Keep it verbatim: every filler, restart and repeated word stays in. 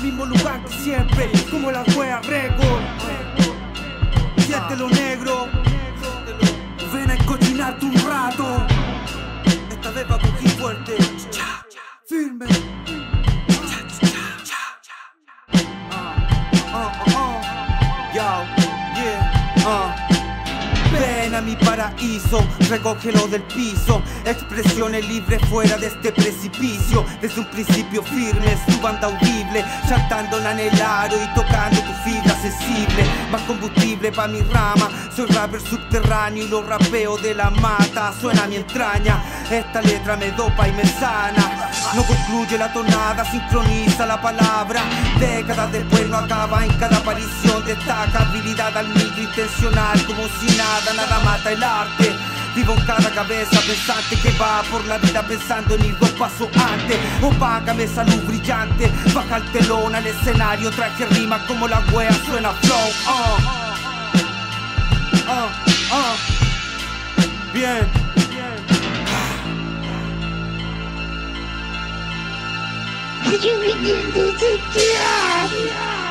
mismo lugar que siempre, como la wea récord. Siéntelo, negro. Ven a encochinarte un rato. Esta vez va a coger fuerte. Firme. Uh, uh, uh. Yo, yeah, uh. Ven a mi paraíso, recógelo del piso. Expresiones libres fuera de este precipicio. Desde un principio firme, su banda audible, saltándola en el aro y tocando tu fibra sensible. Más combustible pa' mi rama. Soy rapper subterráneo y los rapeos de la mata. Suena mi entraña, esta letra me dopa y me sana. No concluye la tonada, sincroniza la palabra. Décadas después no acaba, en cada aparición destaca habilidad al micro intencional, como si nada, nada mata el arte. Vivo en cada cabeza pensante que va por la vida pensando en ir dos pasos antes. Opácame esa luz brillante, baja el telón al escenario, traje rimas como la wea suena flow. uh. Uh, uh. Bien, bien. Did you begin to take care?